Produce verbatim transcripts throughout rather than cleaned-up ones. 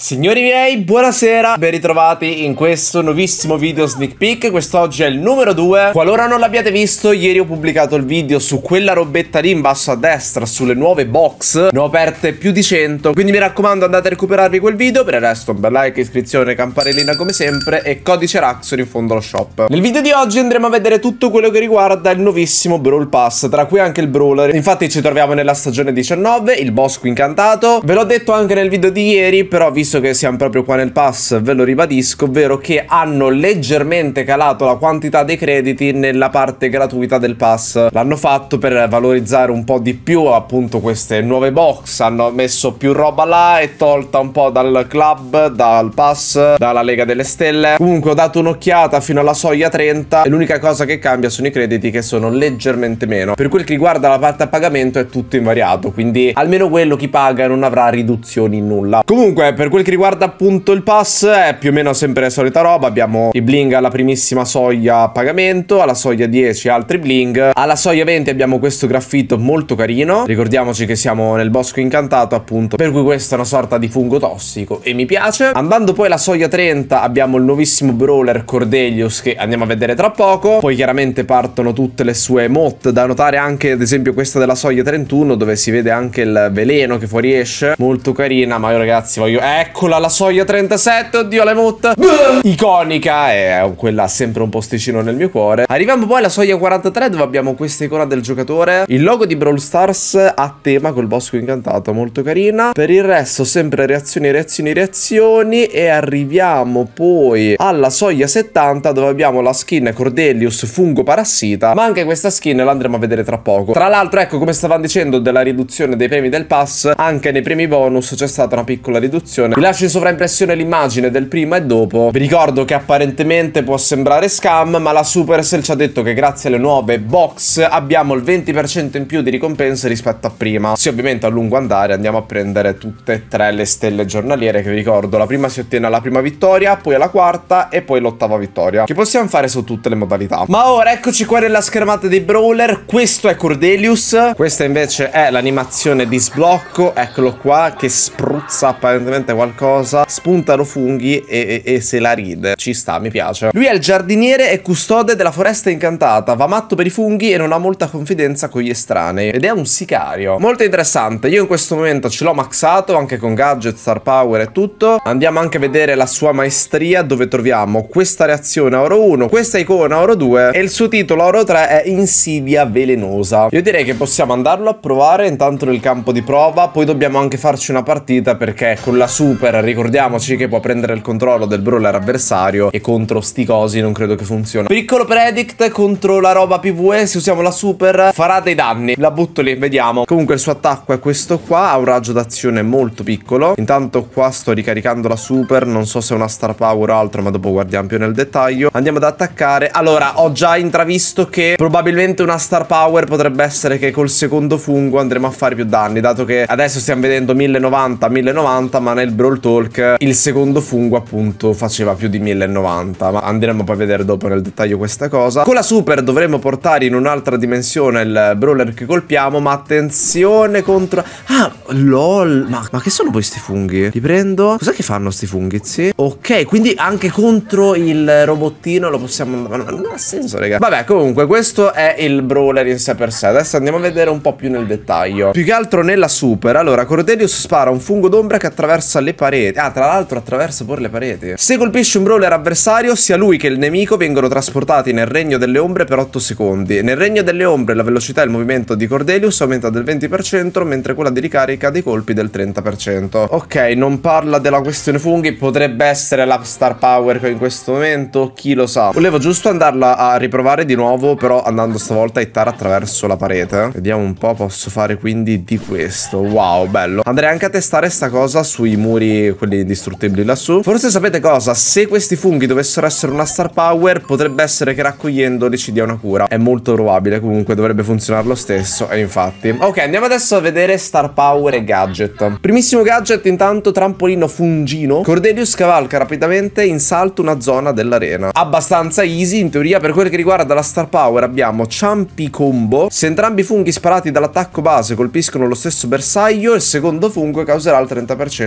Signori miei, buonasera, ben ritrovati in questo nuovissimo video sneak peek. Quest'oggi è il numero due. Qualora non l'abbiate visto, ieri ho pubblicato il video su quella robetta lì in basso a destra, sulle nuove box. Ne ho aperte più di cento, quindi mi raccomando andate a recuperarvi quel video. Per il resto un bel like, iscrizione, campanellina come sempre e codice Raxor in fondo allo shop. Nel video di oggi andremo a vedere tutto quello che riguarda il nuovissimo Brawl Pass, tra cui anche il Brawler. Infatti ci troviamo nella stagione diciannove, il bosco incantato. Ve l'ho detto anche nel video di ieri, però visto che siamo proprio qua nel pass ve lo ribadisco, ovvero che hanno leggermente calato la quantità dei crediti nella parte gratuita del pass. L'hanno fatto per valorizzare un po' di più appunto queste nuove box, hanno messo più roba là e tolta un po' dal club, dal pass, dalla Lega delle Stelle. Comunque ho dato un'occhiata fino alla soglia trenta e l'unica cosa che cambia sono i crediti, che sono leggermente meno. Per quel che riguarda la parte a pagamento è tutto invariato, quindi almeno quello chi paga non avrà riduzioni in nulla. Comunque per quel che riguarda appunto il pass è più o meno sempre la solita roba. Abbiamo i bling alla primissima soglia a pagamento, alla soglia dieci altri bling, alla soglia venti abbiamo questo graffito molto carino. Ricordiamoci che siamo nel bosco incantato appunto, per cui questa è una sorta di fungo tossico e mi piace. Andando poi alla soglia trenta abbiamo il nuovissimo brawler Cordelius che andiamo a vedere tra poco. Poi chiaramente partono tutte le sue emote, da notare anche ad esempio questa della soglia trentuno dove si vede anche il veleno che fuoriesce, molto carina. Ma io ragazzi voglio... Eccola la soglia trentasette, oddio l'emote iconica, è quella sempre un posticino nel mio cuore. Arriviamo poi alla soglia quarantatré dove abbiamo questa icona del giocatore, il logo di Brawl Stars a tema col bosco incantato, molto carina. Per il resto sempre reazioni, reazioni, reazioni. E arriviamo poi alla soglia settanta dove abbiamo la skin Cordelius fungo parassita, ma anche questa skin la andremo a vedere tra poco. Tra l'altro ecco, come stavamo dicendo della riduzione dei premi del pass, anche nei premi bonus c'è stata una piccola riduzione. Vi lascio in sovraimpressione l'immagine del prima e dopo. Vi ricordo che apparentemente può sembrare scam, ma la Supercell ci ha detto che grazie alle nuove box abbiamo il venti per cento in più di ricompense rispetto a prima. Sì, ovviamente a lungo andare andiamo a prendere tutte e tre le stelle giornaliere, che vi ricordo la prima si ottiene alla prima vittoria, poi alla quarta e poi l'ottava vittoria, che possiamo fare su tutte le modalità. Ma ora eccoci qua nella schermata dei brawler. Questo è Cordelius, questa invece è l'animazione di sblocco, eccolo qua che spruzza apparentemente qualcosa, spuntano funghi e, e, e se la ride. Ci sta, mi piace. Lui è il giardiniere e custode della foresta incantata, va matto per i funghi e non ha molta confidenza con gli estranei, ed è un sicario. Molto interessante. Io in questo momento ce l'ho maxato anche con gadget, star power e tutto. Andiamo anche a vedere la sua maestria, dove troviamo questa reazione a oro uno, questa icona a oro due e il suo titolo a oro tre è insidia velenosa. Io direi che possiamo andarlo a provare intanto nel campo di prova, poi dobbiamo anche farci una partita perché con la super ricordiamoci che può prendere il controllo del brawler avversario e contro sti cosi non credo che funzioni. Piccolo predict contro la roba P V E: se usiamo la super farà dei danni. La butto lì, vediamo. Comunque il suo attacco è questo qua, ha un raggio d'azione molto piccolo. Intanto qua sto ricaricando la super, non so se è una star power o altro, ma dopo guardiamo più nel dettaglio. Andiamo ad attaccare. Allora ho già intravisto che probabilmente una star power potrebbe essere che col secondo fungo andremo a fare più danni, dato che adesso stiamo vedendo mille novanta mille novanta, ma nel Brawl Talk il secondo fungo appunto faceva più di mille novanta, ma andremo poi a vedere dopo nel dettaglio questa cosa. Con la super dovremo portare in un'altra dimensione il brawler che colpiamo, ma attenzione contro... Ah, lol, ma, ma che sono poi sti funghi? Li prendo? Cos'è che fanno sti funghi, sì? Ok, quindi anche contro il robottino lo possiamo... Ma non ha senso, raga. Vabbè, comunque questo è il brawler in sé per sé. Adesso andiamo a vedere un po' più nel dettaglio. Più che altro nella super. Allora, Cordelius spara un fungo d'ombra che attraversa le pareti. Ah, tra l'altro attraversa pure le pareti. Se colpisce un brawler avversario, sia lui che il nemico vengono trasportati nel regno delle ombre per otto secondi. Nel regno delle ombre la velocità e il movimento di Cordelius aumenta del venti per cento, mentre quella di ricarica dei colpi del trenta per cento. Ok, non parla della questione funghi, potrebbe essere la star power che ho in questo momento, chi lo sa. Volevo giusto andarla a riprovare di nuovo, però andando stavolta a hittare attraverso la parete. Vediamo un po', posso fare quindi di questo. Wow, bello. Andrei anche a testare sta cosa sui muri, quelli indistruttibili lassù. Forse sapete cosa? Se questi funghi dovessero essere una star power, potrebbe essere che raccogliendoli ci dia una cura. È molto probabile, comunque dovrebbe funzionare lo stesso. E infatti. Ok, andiamo adesso a vedere star power e gadget. Primissimo gadget intanto, trampolino fungino. Cordelius cavalca rapidamente in salto una zona dell'arena. Abbastanza easy in teoria. Per quel che riguarda la star power abbiamo Ciampi Combo. Se entrambi i funghi sparati dall'attacco base colpiscono lo stesso bersaglio, il secondo fungo causerà il trenta per cento di danni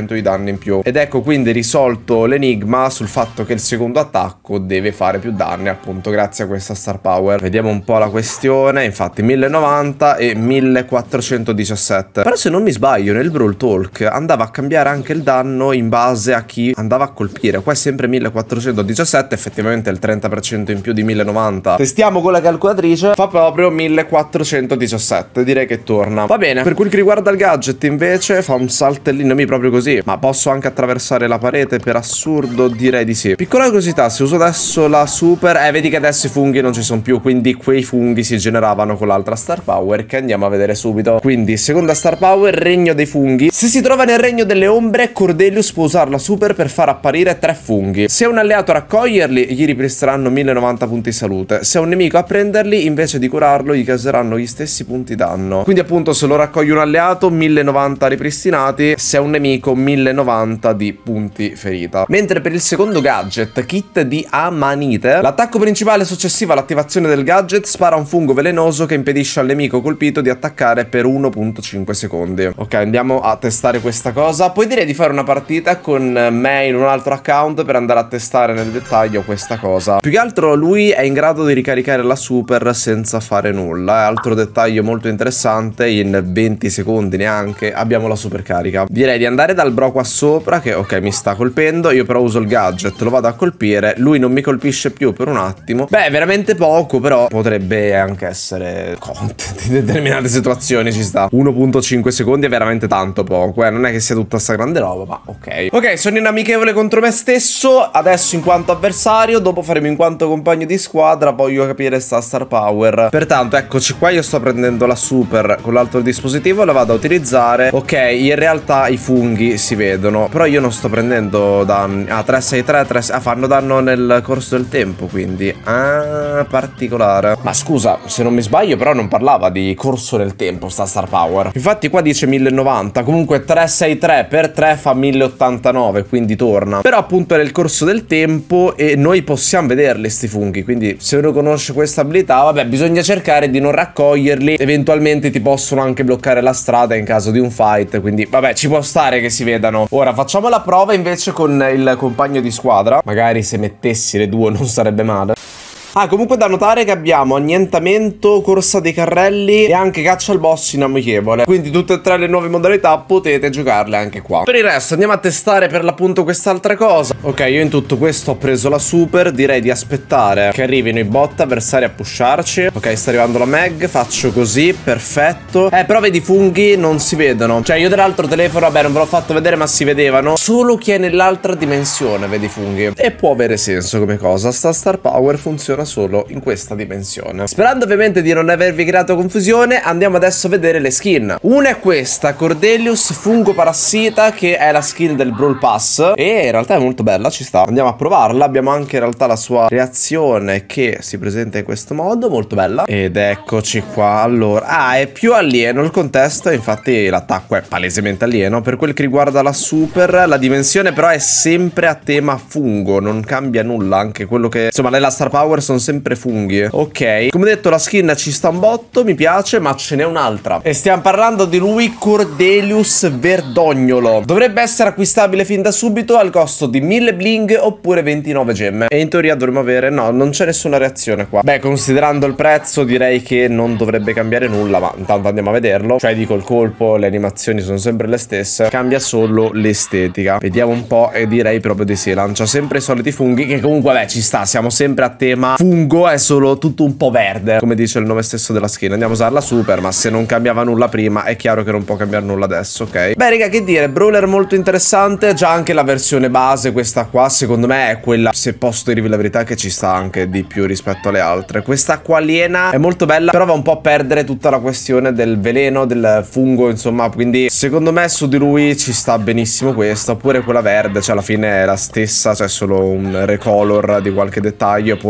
danni in più. Ed ecco quindi risolto l'enigma sul fatto che il secondo attacco deve fare più danni, appunto grazie a questa star power. Vediamo un po' la questione. Infatti mille novanta e millequattrocentodiciassette. Però se non mi sbaglio nel Brawl Talk andava a cambiare anche il danno in base a chi andava a colpire. Qua è sempre millequattrocentodiciassette, effettivamente il trenta per cento in più di mille novanta. Testiamo con la calcolatrice, fa proprio millequattrocentodiciassette, direi che torna. Va bene, per quel che riguarda il gadget invece fa un saltellino mi proprio così. Ma posso anche attraversare la parete per assurdo? Direi di sì. Piccola curiosità, se uso adesso la super, eh vedi che adesso i funghi non ci sono più, quindi quei funghi si generavano con l'altra star power che andiamo a vedere subito. Quindi seconda star power, regno dei funghi. Se si trova nel regno delle ombre, Cordelius può usare la super per far apparire tre funghi. Se è un alleato a raccoglierli gli ripristeranno mille novanta punti salute. Se è un nemico a prenderli, invece di curarlo gli causeranno gli stessi punti danno. Quindi appunto se lo raccoglie un alleato mille novanta ripristinati, se è un nemico mille novanta di punti ferita. Mentre per il secondo gadget, kit di Amanite, l'attacco principale successivo all'attivazione del gadget spara un fungo velenoso che impedisce al nemico colpito di attaccare per uno virgola cinque secondi. Ok, andiamo a testare questa cosa. Poi direi di fare una partita con me in un altro account per andare a testare nel dettaglio questa cosa. Più che altro lui è in grado di ricaricare la super senza fare nulla. È altro dettaglio molto interessante. In venti secondi neanche abbiamo la super carica. Direi di andare dal bro qua sopra che ok mi sta colpendo. Io però uso il gadget, lo vado a colpire. Lui non mi colpisce più per un attimo. Beh, veramente poco, però potrebbe anche essere content in determinate situazioni. Ci sta. uno virgola cinque secondi è veramente tanto poco, eh. Non è che sia tutta sta grande roba, ma ok. Ok, sono in amichevole contro me stesso. Adesso in quanto avversario, dopo faremo in quanto compagno di squadra. Voglio capire sta star power. Pertanto eccoci qua, io sto prendendo la super con l'altro dispositivo, la vado a utilizzare. Ok, in realtà i funghi si vedono, però io non sto prendendo danni. Ah, tre sei tre, tre, ah, fanno danno nel corso del tempo, quindi ah, particolare. Ma scusa, se non mi sbaglio però non parlava di corso del tempo sta star power. Infatti qua dice mille novanta, comunque tre sei tre per tre fa mille ottantanove, quindi torna. Però appunto è nel corso del tempo e noi possiamo vederli sti funghi, quindi se uno conosce questa abilità, vabbè, bisogna cercare di non raccoglierli. Eventualmente ti possono anche bloccare la strada in caso di un fight, quindi vabbè, ci può stare che si vedano. Ora facciamo la prova invece con il compagno di squadra. Magari se mettessi le due non sarebbe male. Ah, comunque da notare che abbiamo annientamento, corsa dei carrelli e anche caccia al boss in amichevole. Quindi tutte e tre le nuove modalità potete giocarle anche qua. Per il resto andiamo a testare per l'appunto quest'altra cosa. Ok, io in tutto questo ho preso la super. Direi di aspettare che arrivino i bot avversari a pusharci. Ok, sta arrivando la Meg. Faccio così, perfetto. Eh, però vedi i funghi non si vedono. Cioè io dall'altro telefono, vabbè, non ve l'ho fatto vedere ma si vedevano. Solo chi è nell'altra dimensione vedi i funghi. E può avere senso come cosa. Sta star power funziona solo in questa dimensione. Sperando ovviamente di non avervi creato confusione, andiamo adesso a vedere le skin. Una è questa, Cordelius Fungo Parassita, che è la skin del Brawl Pass e in realtà è molto bella, ci sta. Andiamo a provarla. Abbiamo anche in realtà la sua reazione che si presenta in questo modo, molto bella. Ed eccoci qua. Allora, ah, è più alieno il contesto, infatti l'attacco è palesemente alieno. Per quel che riguarda la super, la dimensione però è sempre a tema fungo, non cambia nulla. Anche quello che, insomma, lei la star power sono sempre funghi. Ok, come detto la skin ci sta un botto, mi piace, ma ce n'è un'altra e stiamo parlando di lui, Cordelius Verdognolo. Dovrebbe essere acquistabile fin da subito al costo di mille bling oppure ventinove gemme e in teoria dovremmo avere, no, non c'è nessuna reazione qua. Beh, considerando il prezzo direi che non dovrebbe cambiare nulla, ma intanto andiamo a vederlo. Cioè dico, il colpo, le animazioni sono sempre le stesse, cambia solo l'estetica. Vediamo un po' e direi proprio di sì, lancia sempre i soliti funghi che comunque beh ci sta, siamo sempre a tema fungo, è solo tutto un po' verde come dice il nome stesso della skin. Andiamo a usare la super, ma se non cambiava nulla prima è chiaro che non può cambiare nulla adesso, ok? Beh raga, che dire, brawler molto interessante. Già anche la versione base, questa qua secondo me è quella, se posso dirvi la verità, che ci sta anche di più rispetto alle altre. Questa qua aliena è molto bella, però va un po' a perdere tutta la questione del veleno, del fungo, insomma, quindi secondo me su di lui ci sta benissimo questa. Oppure quella verde, cioè alla fine è la stessa, c'è cioè solo un recolor di qualche dettaglio, poi si vede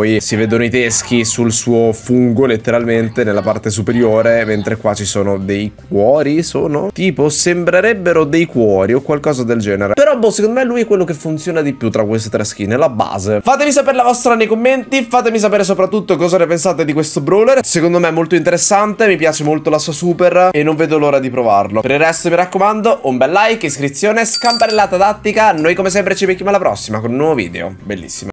vedo i teschi sul suo fungo letteralmente nella parte superiore, mentre qua ci sono dei cuori, sono tipo sembrerebbero dei cuori o qualcosa del genere. Però boh, secondo me lui è quello che funziona di più tra queste tre skin, è la base. Fatemi sapere la vostra nei commenti, fatemi sapere soprattutto cosa ne pensate di questo brawler. Secondo me è molto interessante, mi piace molto la sua super e non vedo l'ora di provarlo. Per il resto mi raccomando, un bel like, iscrizione, scampanellata tattica. Noi come sempre ci becchiamo alla prossima con un nuovo video. Bellissimo.